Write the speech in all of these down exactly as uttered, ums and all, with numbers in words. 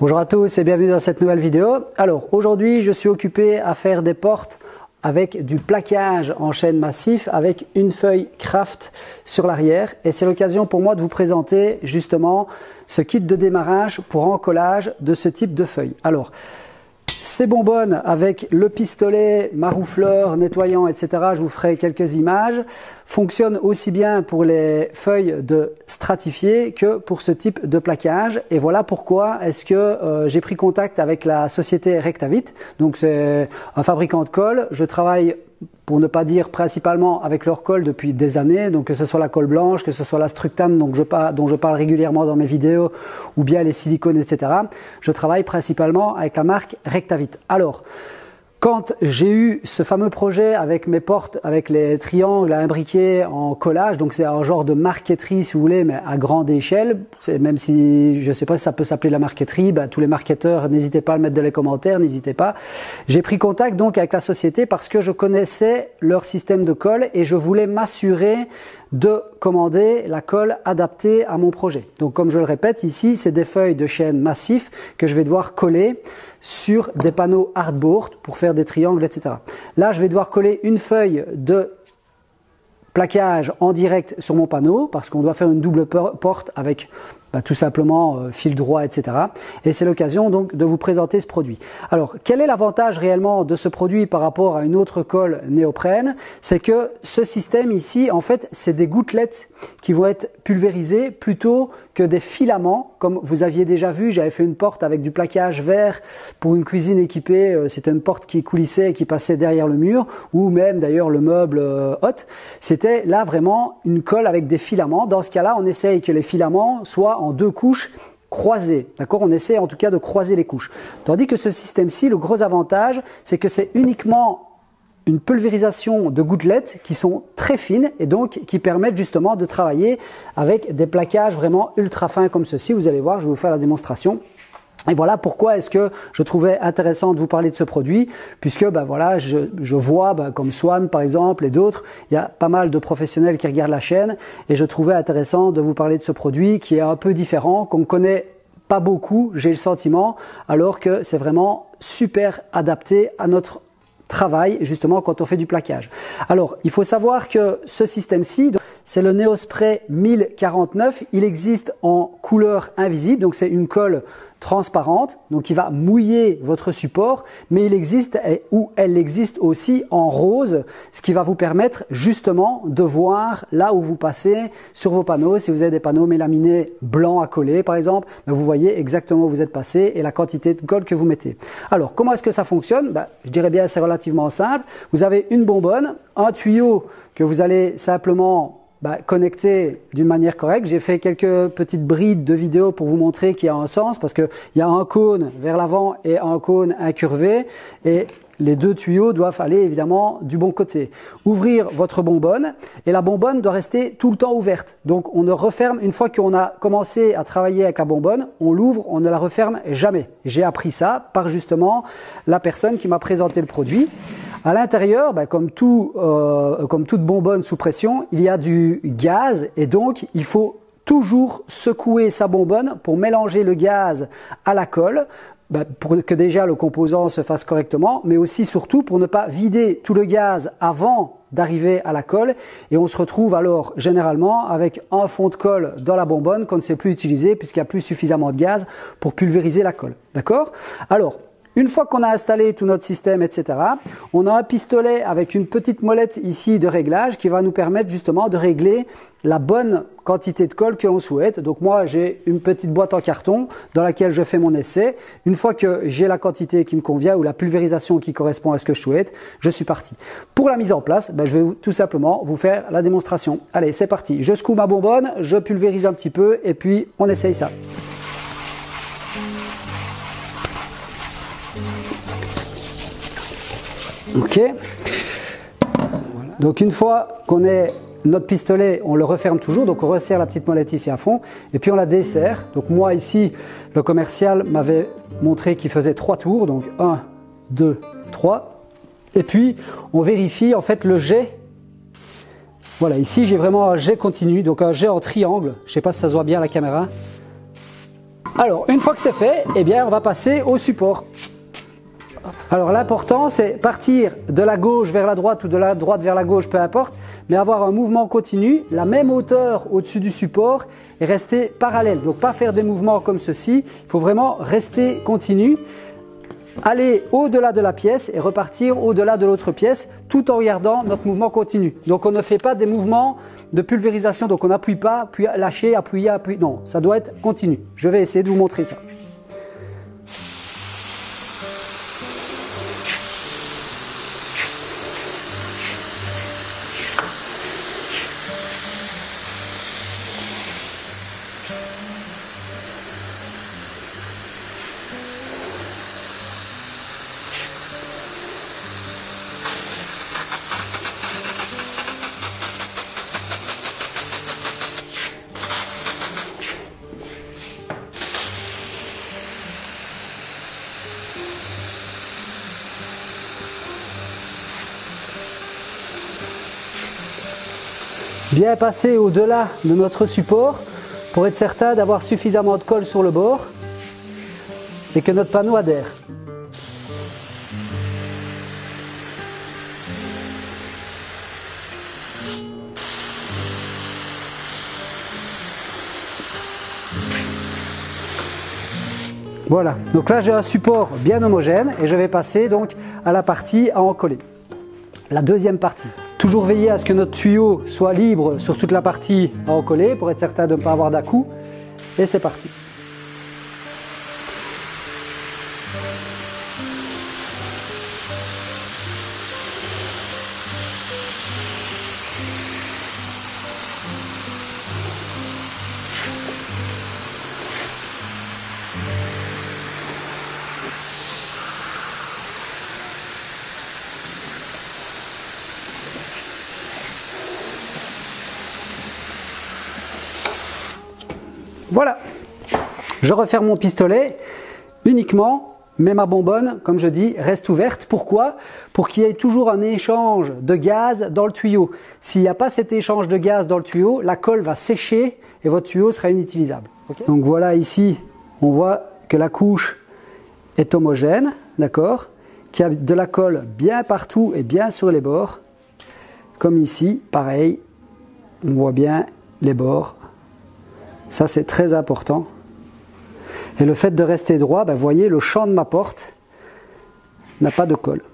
Bonjour à tous et bienvenue dans cette nouvelle vidéo. Alors aujourd'hui je suis occupé à faire des portes avec du plaquage en chêne massif avec une feuille craft sur l'arrière et c'est l'occasion pour moi de vous présenter justement ce kit de démarrage pour encollage de ce type de feuille. Alors ces bonbonnes avec le pistolet, maroufleur, nettoyant, et cetera. Je vous ferai quelques images. Fonctionnent aussi bien pour les feuilles de stratifié que pour ce type de plaquage. Et voilà pourquoi est-ce que euh, j'ai pris contact avec la société Rectavit. Donc c'est un fabricant de colle. Je travaille, pour ne pas dire principalement, avec leur colle depuis des années, donc que ce soit la colle blanche, que ce soit la Structane donc je parle, dont je parle régulièrement dans mes vidéos, ou bien les silicones, et cetera. Je travaille principalement avec la marque Rectavit. Alors, quand j'ai eu ce fameux projet avec mes portes, avec les triangles à imbriquer en collage, donc c'est un genre de marqueterie si vous voulez, mais à grande échelle, même si je ne sais pas si ça peut s'appeler la marqueterie, ben, tous les marketeurs, n'hésitez pas à le mettre dans les commentaires, n'hésitez pas. J'ai pris contact donc avec la société parce que je connaissais leur système de colle et je voulais m'assurer de commander la colle adaptée à mon projet. Donc comme je le répète ici, c'est des feuilles de chêne massif que je vais devoir coller sur des panneaux hardboard pour faire des triangles, et cetera. Là, je vais devoir coller une feuille de plaquage en direct sur mon panneau parce qu'on doit faire une double porte avec bah, tout simplement euh, fil droit, et cetera. Et c'est l'occasion donc de vous présenter ce produit. Alors, quel est l'avantage réellement de ce produit par rapport à une autre colle néoprène? C'est que ce système ici, en fait, c'est des gouttelettes qui vont être pulvérisées plutôt que des filaments. Comme vous aviez déjà vu, j'avais fait une porte avec du plaquage vert pour une cuisine équipée. C'était une porte qui coulissait et qui passait derrière le mur, ou même d'ailleurs le meuble euh, hôte. C'était là vraiment une colle avec des filaments. Dans ce cas-là, on essaye que les filaments soient en deux couches croisées. D'accord? On essaie en tout cas de croiser les couches. Tandis que ce système-ci, le gros avantage, c'est que c'est uniquement une pulvérisation de gouttelettes qui sont très fines et donc qui permettent justement de travailler avec des plaquages vraiment ultra fins comme ceci. Vous allez voir, je vais vous faire la démonstration. Et voilà pourquoi est-ce que je trouvais intéressant de vous parler de ce produit, puisque ben voilà, je, je vois ben, comme Swan par exemple et d'autres, il y a pas mal de professionnels qui regardent la chaîne et je trouvais intéressant de vous parler de ce produit qui est un peu différent, qu'on connaît pas beaucoup, j'ai le sentiment, alors que c'est vraiment super adapté à notre travail justement quand on fait du plaquage. Alors il faut savoir que ce système-ci, c'est le Neospray mille quarante-neuf, il existe en couleur invisible, donc c'est une colle transparente, donc qui va mouiller votre support, mais il existe ou elle existe aussi en rose, ce qui va vous permettre justement de voir là où vous passez sur vos panneaux. Si vous avez des panneaux mélaminés blancs à coller par exemple, ben vous voyez exactement où vous êtes passé et la quantité de colle que vous mettez. Alors comment est-ce que ça fonctionne? Ben, je dirais bien c'est relativement simple. Vous avez une bonbonne, un tuyau que vous allez simplement Bah, connecté d'une manière correcte. J'ai fait quelques petites brides de vidéos pour vous montrer qu'il y a un sens parce qu'il y a un cône vers l'avant et un cône incurvé et les deux tuyaux doivent aller évidemment du bon côté. Ouvrir votre bonbonne et la bonbonne doit rester tout le temps ouverte. Donc on ne referme, une fois qu'on a commencé à travailler avec la bonbonne, on l'ouvre, on ne la referme jamais. J'ai appris ça par justement la personne qui m'a présenté le produit. À l'intérieur, bah, comme, tout, euh, comme toute bonbonne sous pression, il y a du gaz et donc il faut toujours secouer sa bonbonne pour mélanger le gaz à la colle, bah, pour que déjà le composant se fasse correctement, mais aussi surtout pour ne pas vider tout le gaz avant d'arriver à la colle et on se retrouve alors généralement avec un fond de colle dans la bonbonne qu'on ne sait plus utiliser puisqu'il n'y a plus suffisamment de gaz pour pulvériser la colle. D'accord? Alors, une fois qu'on a installé tout notre système, et cetera, on a un pistolet avec une petite molette ici de réglage qui va nous permettre justement de régler la bonne quantité de colle que l'on souhaite. Donc moi, j'ai une petite boîte en carton dans laquelle je fais mon essai. Une fois que j'ai la quantité qui me convient ou la pulvérisation qui correspond à ce que je souhaite, je suis parti. Pour la mise en place, ben, je vais tout simplement vous faire la démonstration. Allez, c'est parti. Je secoue ma bonbonne, je pulvérise un petit peu et puis on essaye ça. Ok, donc une fois qu'on est notre pistolet, on le referme toujours, donc on resserre la petite molette ici à fond et puis on la desserre. Donc moi ici, le commercial m'avait montré qu'il faisait trois tours, donc un, deux, trois. Et puis on vérifie en fait le jet. Voilà, ici j'ai vraiment un jet continu, donc un jet en triangle. Je ne sais pas si ça se voit bien à la caméra. Alors, une fois que c'est fait, eh bien, on va passer au support. Alors l'important c'est partir de la gauche vers la droite ou de la droite vers la gauche, peu importe, mais avoir un mouvement continu, la même hauteur au-dessus du support et rester parallèle. Donc pas faire des mouvements comme ceci, il faut vraiment rester continu, aller au-delà de la pièce et repartir au-delà de l'autre pièce tout en regardant notre mouvement continu. Donc on ne fait pas des mouvements de pulvérisation, donc on n'appuie pas, puis lâcher, appuyer, appuyer, non, ça doit être continu. Je vais essayer de vous montrer ça. Bien passer au-delà de notre support pour être certain d'avoir suffisamment de colle sur le bord et que notre panneau adhère. Voilà, donc là j'ai un support bien homogène et je vais passer donc à la partie à encoller. La deuxième partie. Toujours veiller à ce que notre tuyau soit libre sur toute la partie à encoller pour être certain de ne pas avoir d'à-coups. Et c'est parti. Voilà, je referme mon pistolet uniquement, mais ma bonbonne, comme je dis, reste ouverte. Pourquoi? Pour qu'il y ait toujours un échange de gaz dans le tuyau. S'il n'y a pas cet échange de gaz dans le tuyau, la colle va sécher et votre tuyau sera inutilisable. Okay. Donc voilà, ici, on voit que la couche est homogène, d'accord, qu'il y a de la colle bien partout et bien sur les bords. Comme ici, pareil, on voit bien les bords. Ça, c'est très important. Et le fait de rester droit, ben, voyez, le champ de ma porte n'a pas de colle.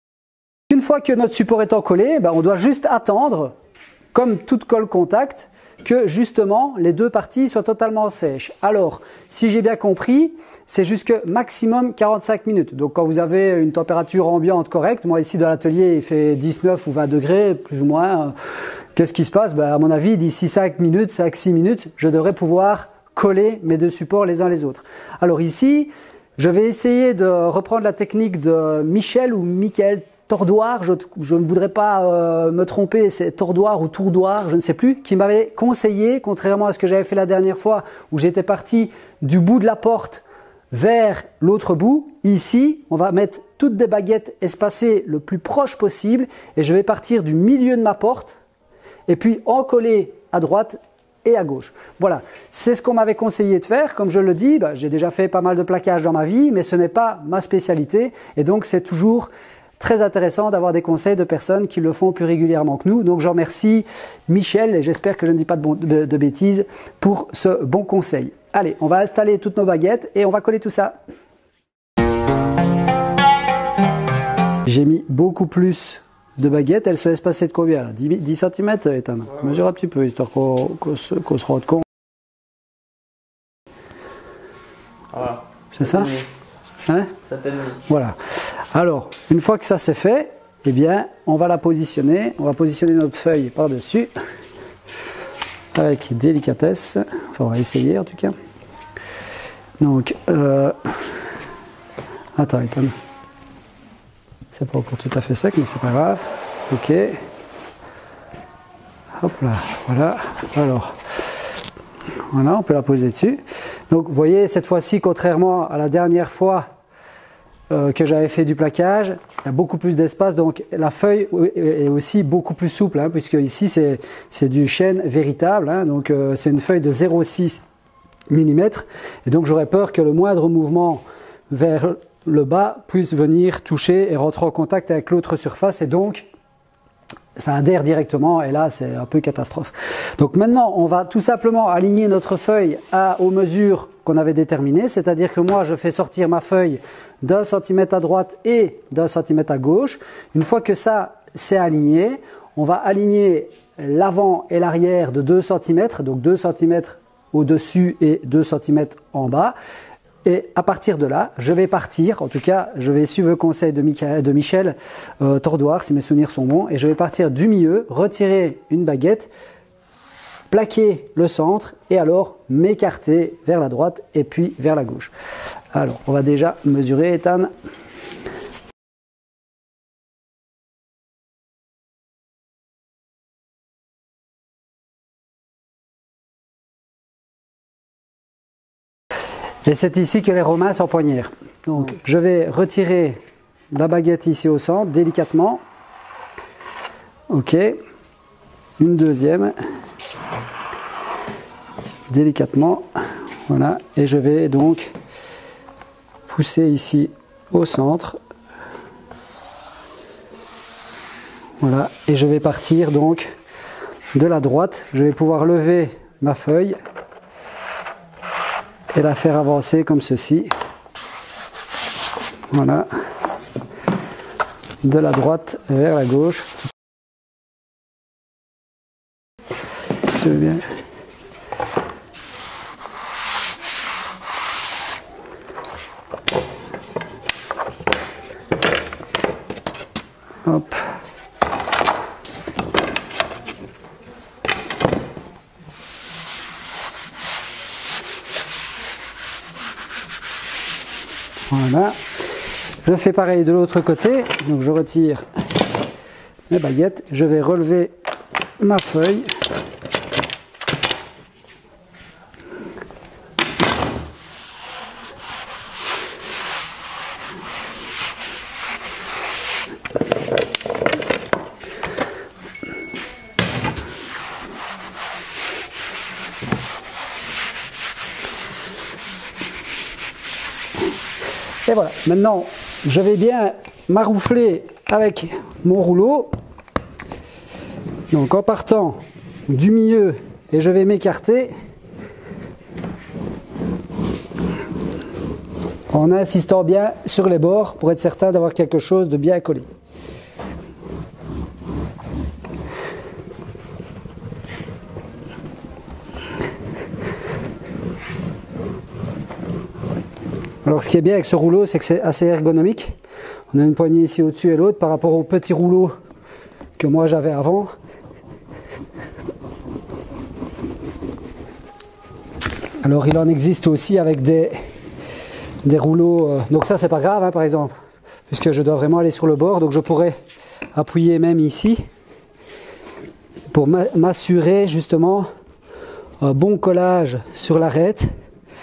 Une fois que notre support est encollé, ben, on doit juste attendre, comme toute colle contact, que justement les deux parties soient totalement sèches. Alors, si j'ai bien compris, c'est jusque maximum quarante-cinq minutes. Donc quand vous avez une température ambiante correcte, moi ici dans l'atelier il fait dix-neuf ou vingt degrés, plus ou moins, qu'est-ce qui se passe? Ben, à mon avis, d'ici cinq minutes, cinq six minutes, je devrais pouvoir coller mes deux supports les uns les autres. Alors ici, je vais essayer de reprendre la technique de Michel ou Michael Tordoir, je, je ne voudrais pas euh, me tromper, c'est Tordoir ou Tourdoir, je ne sais plus, qui m'avait conseillé, contrairement à ce que j'avais fait la dernière fois, où j'étais parti du bout de la porte vers l'autre bout. Ici, on va mettre toutes des baguettes espacées le plus proche possible, et je vais partir du milieu de ma porte, et puis encoller à droite et à gauche. Voilà, c'est ce qu'on m'avait conseillé de faire. Comme je le dis, bah, j'ai déjà fait pas mal de plaquage dans ma vie, mais ce n'est pas ma spécialité, et donc c'est toujours très intéressant d'avoir des conseils de personnes qui le font plus régulièrement que nous. Donc je remercie Michel et j'espère que je ne dis pas de, bon, de, de bêtises pour ce bon conseil. Allez, on va installer toutes nos baguettes et on va coller tout ça. J'ai mis beaucoup plus de baguettes. Elles sont espacées de combien là? dix centimètres, Ethan. Ouais, ouais. Mesure un petit peu, histoire qu'on qu se, qu se rende compte. Voilà. C'est ça? Hein? Voilà. Alors, une fois que ça c'est fait, eh bien, on va la positionner. On va positionner notre feuille par-dessus avec délicatesse. Enfin, on va essayer en tout cas. Donc, euh... attends, Ethan. C'est pas encore tout à fait sec, mais c'est pas grave. Ok. Hop là, voilà. Alors, voilà, on peut la poser dessus. Donc, vous voyez, cette fois-ci, contrairement à la dernière fois euh, que j'avais fait du plaquage, il y a beaucoup plus d'espace. Donc, la feuille est aussi beaucoup plus souple, hein, puisque ici, c'est du chêne véritable. Hein, donc, euh, c'est une feuille de zéro virgule six millimètres. Et donc j'aurais peur que le moindre mouvement vers le bas puisse venir toucher et rentrer en contact avec l'autre surface. Et donc, ça adhère directement et là c'est un peu catastrophe. Donc maintenant on va tout simplement aligner notre feuille à, aux mesures qu'on avait déterminées, c'est-à-dire que moi je fais sortir ma feuille d'un centimètre à droite et d'un centimètre à gauche. Une fois que ça c'est aligné, on va aligner l'avant et l'arrière de deux centimètres, donc deux centimètres au-dessus et deux centimètres en bas. Et à partir de là, je vais partir, en tout cas, je vais suivre le conseil de, Michael, de Michel euh, Tordoire, si mes souvenirs sont bons, et je vais partir du milieu, retirer une baguette, plaquer le centre, et alors m'écarter vers la droite et puis vers la gauche. Alors, on va déjà mesurer, Ethan. Et c'est ici que les Romains s'empoignèrent. Donc je vais retirer la baguette ici au centre, délicatement. Ok. Une deuxième. Délicatement. Voilà. Et je vais donc pousser ici au centre. Voilà. Et je vais partir donc de la droite. Je vais pouvoir lever ma feuille et la faire avancer comme ceci. Voilà. De la droite vers la gauche. Si tu veux bien. Hop. Voilà, je fais pareil de l'autre côté, donc je retire mes baguettes, je vais relever ma feuille. Et voilà, maintenant je vais bien maroufler avec mon rouleau. Donc en partant du milieu, et je vais m'écarter en insistant bien sur les bords pour être certain d'avoir quelque chose de bien collé. Alors ce qui est bien avec ce rouleau, c'est que c'est assez ergonomique. On a une poignée ici au-dessus et l'autre par rapport au petit rouleau que moi j'avais avant. Alors il en existe aussi avec des, des rouleaux, euh, donc ça c'est pas grave hein, par exemple, puisque je dois vraiment aller sur le bord, donc je pourrais appuyer même ici pour m'assurer justement un bon collage sur l'arête, d'accord ?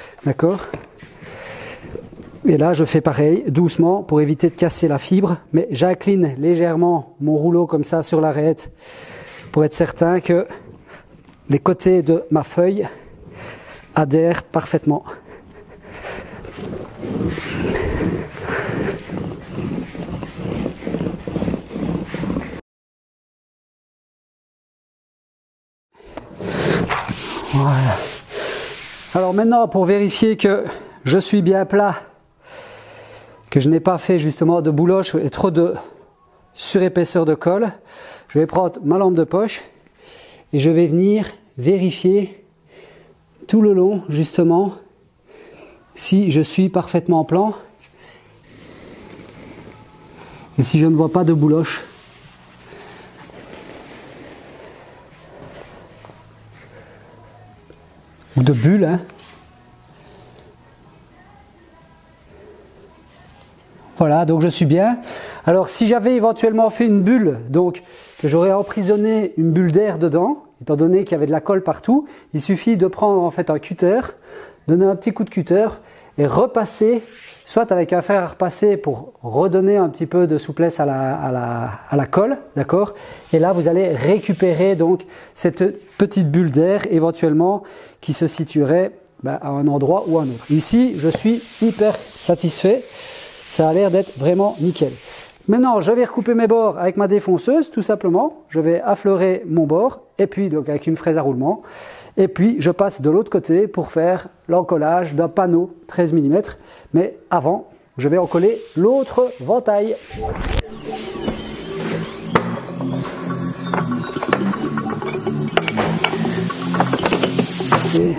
Et là, je fais pareil, doucement, pour éviter de casser la fibre, mais j'incline légèrement mon rouleau comme ça sur l'arête pour être certain que les côtés de ma feuille adhèrent parfaitement. Voilà. Alors maintenant, pour vérifier que je suis bien plat, que je n'ai pas fait justement de bouloche et trop de surépaisseur de colle, je vais prendre ma lampe de poche et je vais venir vérifier tout le long justement si je suis parfaitement en plan et si je ne vois pas de bouloche. Ou de bulles, hein. Voilà, donc je suis bien. Alors si j'avais éventuellement fait une bulle, donc que j'aurais emprisonné une bulle d'air dedans, étant donné qu'il y avait de la colle partout, il suffit de prendre en fait un cutter, donner un petit coup de cutter et repasser, soit avec un fer à repasser pour redonner un petit peu de souplesse à la, à la, à la colle, d'accord ? Et là vous allez récupérer donc cette petite bulle d'air éventuellement qui se situerait ben, à un endroit ou à un autre. Ici, je suis hyper satisfait. Ça a l'air d'être vraiment nickel. Maintenant, je vais recouper mes bords avec ma défonceuse, tout simplement. Je vais affleurer mon bord, et puis donc avec une fraise à roulement. Et puis, je passe de l'autre côté pour faire l'encollage d'un panneau treize millimètres. Mais avant, je vais encoller l'autre ventail. Et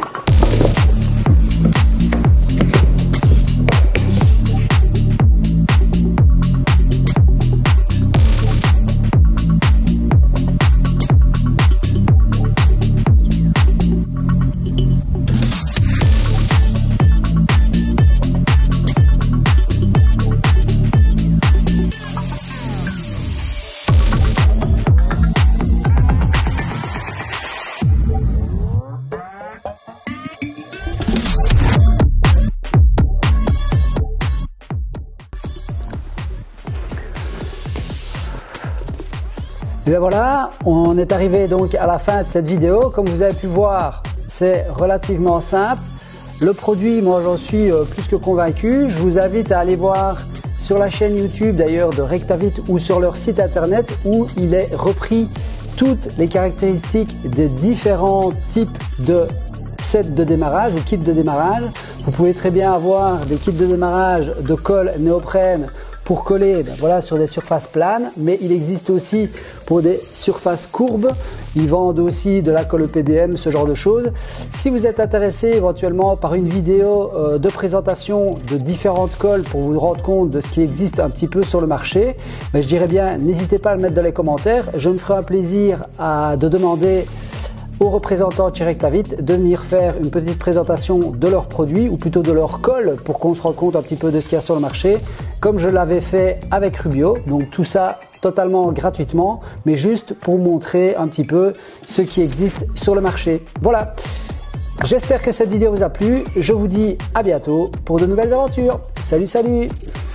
Et bien voilà, on est arrivé donc à la fin de cette vidéo. Comme vous avez pu voir, c'est relativement simple. Le produit, moi j'en suis plus que convaincu. Je vous invite à aller voir sur la chaîne YouTube d'ailleurs de Rectavit ou sur leur site internet où il est repris toutes les caractéristiques des différents types de sets de démarrage ou kits de démarrage. Vous pouvez très bien avoir des kits de démarrage de colle néoprène pour coller ben voilà, sur des surfaces planes, mais il existe aussi pour des surfaces courbes. Ils vendent aussi de la colle E P D M, ce genre de choses. Si vous êtes intéressé éventuellement par une vidéo euh, de présentation de différentes colles pour vous rendre compte de ce qui existe un petit peu sur le marché, ben je dirais bien, n'hésitez pas à le mettre dans les commentaires. Je me ferai un plaisir à, de demander aux représentants de chez Rectavit de venir faire une petite présentation de leurs produits ou plutôt de leur colle pour qu'on se rende compte un petit peu de ce qu'il y a sur le marché, comme je l'avais fait avec Rubio. Donc tout ça totalement gratuitement, mais juste pour montrer un petit peu ce qui existe sur le marché. Voilà, j'espère que cette vidéo vous a plu. Je vous dis à bientôt pour de nouvelles aventures. Salut, salut!